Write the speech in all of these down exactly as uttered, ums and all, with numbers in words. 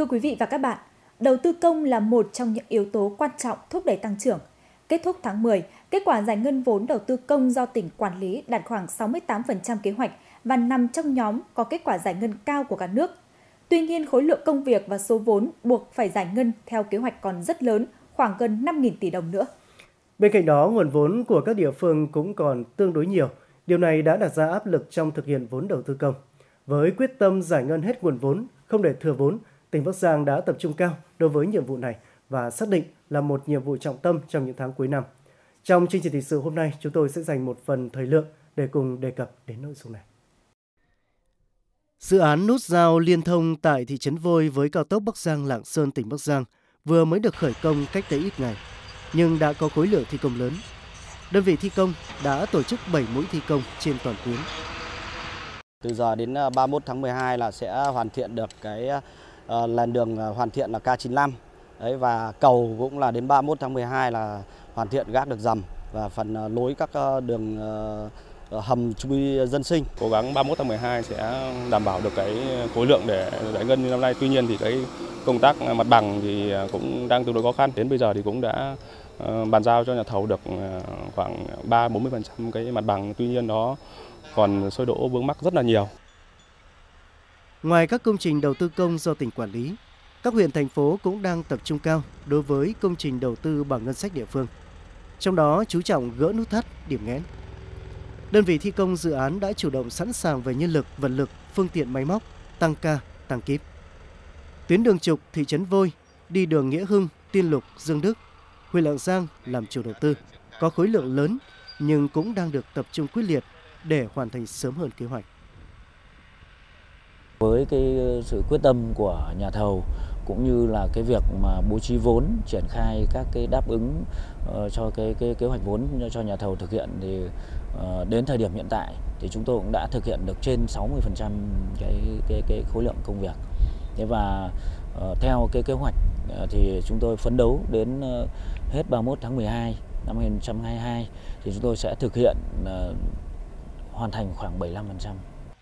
Thưa quý vị và các bạn, đầu tư công là một trong những yếu tố quan trọng thúc đẩy tăng trưởng. Kết thúc tháng mười, kết quả giải ngân vốn đầu tư công do tỉnh quản lý đạt khoảng sáu mươi tám phần trăm kế hoạch và nằm trong nhóm có kết quả giải ngân cao của cả nước. Tuy nhiên, khối lượng công việc và số vốn buộc phải giải ngân theo kế hoạch còn rất lớn, khoảng gần năm nghìn tỷ đồng nữa. Bên cạnh đó, nguồn vốn của các địa phương cũng còn tương đối nhiều. Điều này đã đặt ra áp lực trong thực hiện vốn đầu tư công. Với quyết tâm giải ngân hết nguồn vốn, không để thừa vốn, tỉnh Bắc Giang đã tập trung cao đối với nhiệm vụ này và xác định là một nhiệm vụ trọng tâm trong những tháng cuối năm. Trong chương trình thời sự hôm nay, chúng tôi sẽ dành một phần thời lượng để cùng đề cập đến nội dung này. Dự án nút giao liên thông tại thị trấn Vôi với cao tốc Bắc Giang - Lạng Sơn, tỉnh Bắc Giang vừa mới được khởi công cách đây ít ngày, nhưng đã có khối lượng thi công lớn. Đơn vị thi công đã tổ chức bảy mũi thi công trên toàn tuyến. Từ giờ đến ba mươi mốt tháng mười hai là sẽ hoàn thiện được cái uh, làn đường hoàn thiện là K chín lăm. Đấy, và cầu cũng là đến ba mươi mốt tháng mười hai là hoàn thiện gác được dầm và phần uh, lối các uh, đường uh, hầm chui dân sinh. Cố gắng ba mươi mốt tháng mười hai sẽ đảm bảo được cái khối lượng để giải ngân như năm nay. Tuy nhiên thì cái công tác mặt bằng thì cũng đang tương đối khó khăn. Đến bây giờ thì cũng đã uh, bàn giao cho nhà thầu được uh, khoảng ba đến bốn mươi phần trăm cái mặt bằng. Tuy nhiên nó còn sơ đỗ vướng mắc rất là nhiều. Ngoài các công trình đầu tư công do tỉnh quản lý, các huyện, thành phố cũng đang tập trung cao đối với công trình đầu tư bằng ngân sách địa phương. Trong đó chú trọng gỡ nút thắt, điểm nghẽn. Đơn vị thi công dự án đã chủ động sẵn sàng về nhân lực, vật lực, phương tiện máy móc, tăng ca, tăng kíp. Tuyến đường trục thị trấn Vôi, đi đường Nghĩa Hưng, Tiên Lục, Dương Đức, huyện Lạng Giang làm chủ đầu tư, có khối lượng lớn nhưng cũng đang được tập trung quyết liệt để hoàn thành sớm hơn kế hoạch. Với cái sự quyết tâm của nhà thầu cũng như là cái việc mà bố trí vốn, triển khai các cái đáp ứng uh, cho cái cái kế hoạch vốn cho nhà thầu thực hiện thì uh, đến thời điểm hiện tại thì chúng tôi cũng đã thực hiện được trên sáu mươi phần trăm cái cái cái khối lượng công việc. Thế và uh, theo cái kế hoạch uh, thì chúng tôi phấn đấu đến uh, hết ba mươi mốt tháng mười hai năm hai nghìn không trăm hai mươi hai thì chúng tôi sẽ thực hiện uh, hoàn thành khoảng bảy mươi lăm phần trăm.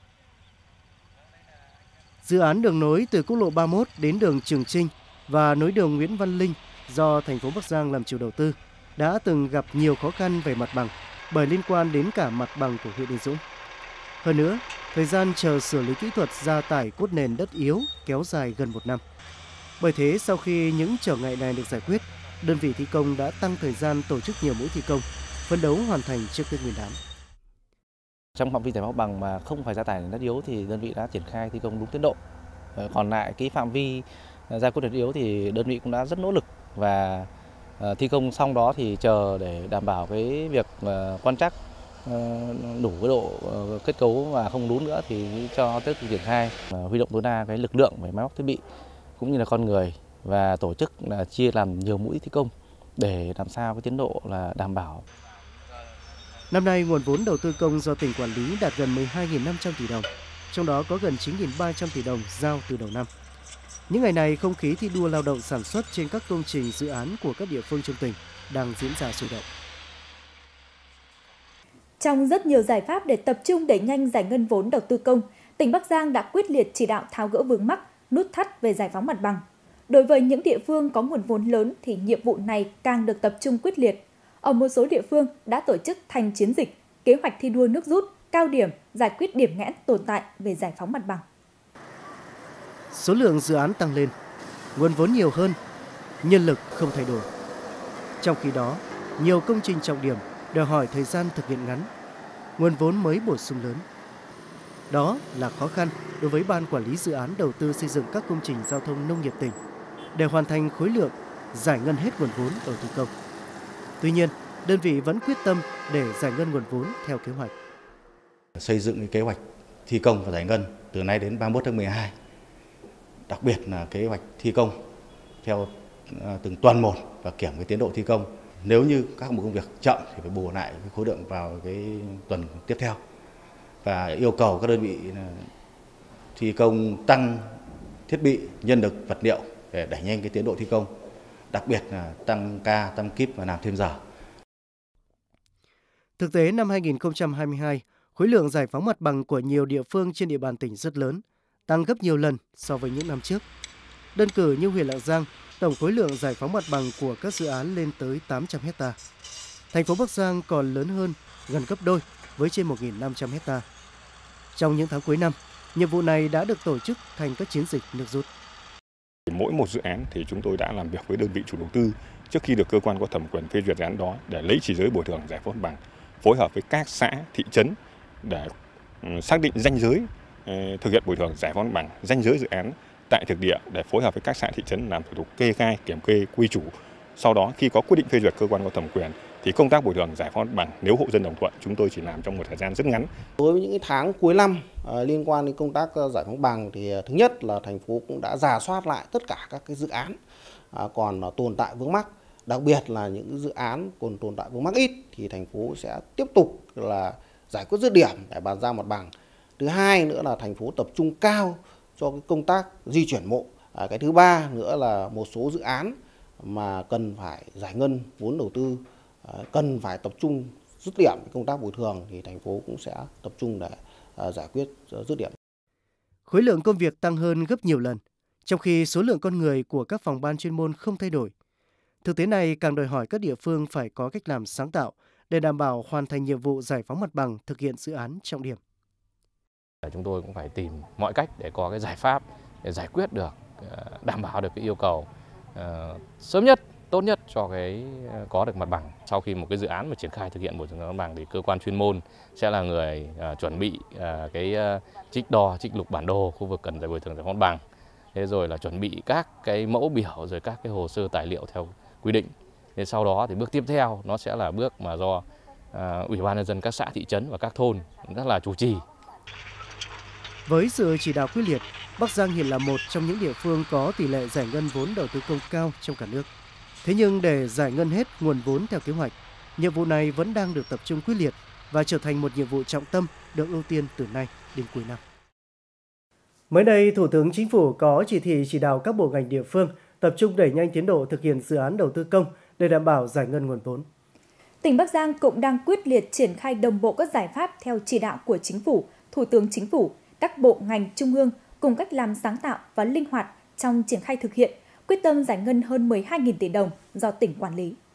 Dự án đường nối từ quốc lộ ba mươi mốt đến đường Trường Chinh và nối đường Nguyễn Văn Linh do thành phố Bắc Giang làm chủ đầu tư đã từng gặp nhiều khó khăn về mặt bằng bởi liên quan đến cả mặt bằng của huyện Yên Dũng. Hơn nữa, thời gian chờ xử lý kỹ thuật gia tải cốt nền đất yếu kéo dài gần một năm. Bởi thế, sau khi những trở ngại này được giải quyết, đơn vị thi công đã tăng thời gian tổ chức nhiều mũi thi công, phấn đấu hoàn thành trước Tết Nguyên đán. Trong phạm vi giải phóng mặt bằng mà không phải gia tải đất yếu thì đơn vị đã triển khai thi công đúng tiến độ. Còn lại cái phạm vi gia cố đất yếu thì đơn vị cũng đã rất nỗ lực và thi công xong đó thì chờ để đảm bảo cái việc quan trắc đủ cái độ kết cấu và không lún nữa thì cho tiếp tục triển khai, huy động tối đa cái lực lượng về máy móc thiết bị cũng như là con người và tổ chức là chia làm nhiều mũi thi công để làm sao cái tiến độ là đảm bảo. Năm nay, nguồn vốn đầu tư công do tỉnh quản lý đạt gần mười hai nghìn năm trăm tỷ đồng, trong đó có gần chín nghìn ba trăm tỷ đồng giao từ đầu năm. Những ngày này, không khí thi đua lao động sản xuất trên các công trình dự án của các địa phương trong tỉnh đang diễn ra sôi động. Trong rất nhiều giải pháp để tập trung đẩy nhanh giải ngân vốn đầu tư công, tỉnh Bắc Giang đã quyết liệt chỉ đạo tháo gỡ vướng mắc, nút thắt về giải phóng mặt bằng. Đối với những địa phương có nguồn vốn lớn thì nhiệm vụ này càng được tập trung quyết liệt. Ở một số địa phương đã tổ chức thành chiến dịch, kế hoạch thi đua nước rút, cao điểm, giải quyết điểm nghẽn tồn tại về giải phóng mặt bằng. Số lượng dự án tăng lên, nguồn vốn nhiều hơn, nhân lực không thay đổi. Trong khi đó, nhiều công trình trọng điểm đòi hỏi thời gian thực hiện ngắn, nguồn vốn mới bổ sung lớn. Đó là khó khăn đối với Ban Quản lý Dự án Đầu tư xây dựng các công trình giao thông nông nghiệp tỉnh để hoàn thành khối lượng, giải ngân hết nguồn vốn đầu tư công. Tuy nhiên, đơn vị vẫn quyết tâm để giải ngân nguồn vốn theo kế hoạch. Xây dựng kế hoạch thi công và giải ngân từ nay đến ba mươi mốt tháng mười hai. Đặc biệt là kế hoạch thi công theo từng tuần một và kiểm cái tiến độ thi công. Nếu như các hạng mục công việc chậm thì phải bù lại cái khối lượng vào cái tuần tiếp theo. Và yêu cầu các đơn vị thi công tăng thiết bị, nhân lực, vật liệu để đẩy nhanh cái tiến độ thi công. Đặc biệt là tăng ca, tăng kíp và làm thêm giờ. Thực tế năm hai nghìn không trăm hai mươi hai, khối lượng giải phóng mặt bằng của nhiều địa phương trên địa bàn tỉnh rất lớn, tăng gấp nhiều lần so với những năm trước. Đơn cử như huyện Lạng Giang, tổng khối lượng giải phóng mặt bằng của các dự án lên tới tám trăm hecta. Thành phố Bắc Giang còn lớn hơn, gần gấp đôi với trên một nghìn năm trăm hecta. Trong những tháng cuối năm, nhiệm vụ này đã được tổ chức thành các chiến dịch nước rút. Mỗi một dự án thì chúng tôi đã làm việc với đơn vị chủ đầu tư trước khi được cơ quan có thẩm quyền phê duyệt dự án đó để lấy chỉ giới bồi thường giải phóng mặt bằng, phối hợp với các xã, thị trấn để xác định ranh giới thực hiện bồi thường giải phóng mặt bằng, ranh giới dự án tại thực địa để phối hợp với các xã thị trấn làm thủ tục kê khai, kiểm kê, quy chủ. Sau đó khi có quyết định phê duyệt cơ quan có thẩm quyền thì công tác bồi thường giải phóng mặt bằng nếu hộ dân đồng thuận chúng tôi chỉ làm trong một thời gian rất ngắn. Đối với những cái tháng cuối năm à, liên quan đến công tác giải phóng bằng thì thứ nhất là thành phố cũng đã rà soát lại tất cả các cái dự án à, còn tồn tại vướng mắc, đặc biệt là những dự án còn tồn tại vướng mắc ít thì thành phố sẽ tiếp tục là giải quyết dứt điểm để bàn giao mặt bằng. Thứ hai nữa là thành phố tập trung cao cho cái công tác di chuyển mộ. À, cái thứ ba nữa là một số dự án mà cần phải giải ngân vốn đầu tư, à, cần phải tập trung dứt điểm công tác bồi thường thì thành phố cũng sẽ tập trung để à, giải quyết dứt điểm. Khối lượng công việc tăng hơn gấp nhiều lần, trong khi số lượng con người của các phòng ban chuyên môn không thay đổi. Thực tế này càng đòi hỏi các địa phương phải có cách làm sáng tạo để đảm bảo hoàn thành nhiệm vụ giải phóng mặt bằng thực hiện dự án trọng điểm. Chúng tôi cũng phải tìm mọi cách để có cái giải pháp để giải quyết được, đảm bảo được cái yêu cầu uh, sớm nhất, tốt nhất cho cái có được mặt bằng. Sau khi một cái dự án mà triển khai thực hiện bồi thường mặt bằng thì cơ quan chuyên môn sẽ là người uh, chuẩn bị uh, cái uh, trích đo, trích lục bản đồ khu vực cần giải bồi thường giải phóng mặt bằng. Thế rồi là chuẩn bị các cái mẫu biểu rồi các cái hồ sơ tài liệu theo quy định. Thế sau đó thì bước tiếp theo nó sẽ là bước mà do uh, Ủy ban nhân dân các xã thị trấn và các thôn rất là chủ trì. Với sự chỉ đạo quyết liệt, Bắc Giang hiện là một trong những địa phương có tỷ lệ giải ngân vốn đầu tư công cao trong cả nước. Thế nhưng để giải ngân hết nguồn vốn theo kế hoạch, nhiệm vụ này vẫn đang được tập trung quyết liệt và trở thành một nhiệm vụ trọng tâm được ưu tiên từ nay đến cuối năm. Mới đây, Thủ tướng Chính phủ có chỉ thị chỉ đạo các bộ ngành địa phương tập trung đẩy nhanh tiến độ thực hiện dự án đầu tư công để đảm bảo giải ngân nguồn vốn. Tỉnh Bắc Giang cũng đang quyết liệt triển khai đồng bộ các giải pháp theo chỉ đạo của Chính phủ, Thủ tướng Chính phủ, các bộ ngành trung ương cùng cách làm sáng tạo và linh hoạt trong triển khai thực hiện, quyết tâm giải ngân hơn mười hai nghìn tỷ đồng do tỉnh quản lý.